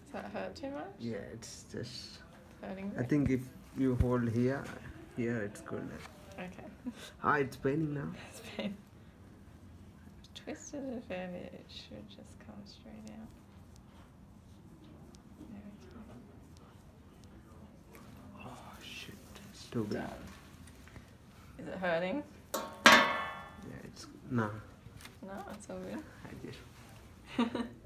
Does that hurt too much? Yeah, it's just... Hurting? I think if you hold here, it's good. Okay. It's paining now. It's pain. Twisted it a fair bit, it should just come straight out. There we go. Oh shit, it's too big. Done. Is it hurting? Yeah, it's... No. No, it's all good. I just...